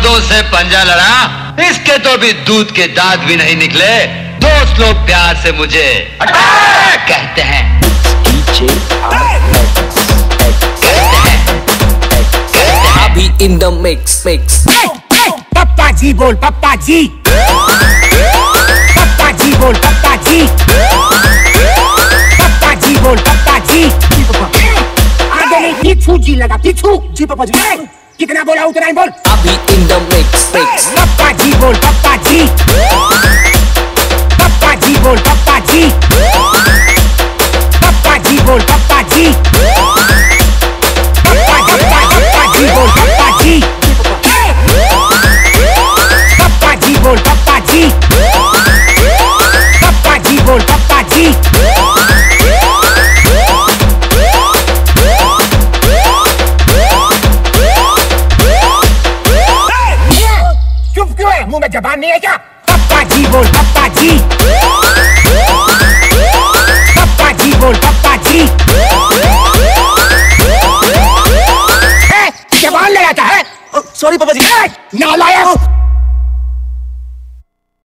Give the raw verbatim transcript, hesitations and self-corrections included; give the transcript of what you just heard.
मर्दों से पंजा लड़ा, इसके तो भी दूध के दांत भी नहीं निकले। दोस्त लोग प्यार से मुझे अटैक कहते हैं। अभी इन द मिक्स मिक्स। पप्पा जी बोल, पप्पा जी, पप्पा जी बोल, पप्पा जी, पप्पा जी बोल, पप्पा जी। आगे नहीं, पीछू जी लगा, पीछू जी। पप्पा जी कितना बोला उतना ही बोल। अभी इन द मिक्स मिक्स। पप्पा जी बोल, पप्पा जी, पप्पा जी बोल, पप्पा जी, पप्पा जी बोल, पप्पा जी, पप्पा पप्पा पप्पा जी बोल, पप्पा जी, पप्पा जी बोल, पप्पा जी, पप्पा जी बोल, पप्पा जी। चुप क्यों है? मुंह में जबान नहीं है क्या? पप्पा जी बोल, पप्पा जी, पप्पा जी बोल, पप्पा जी। जबान ले आता है। सॉरी पापा जी। नालायक।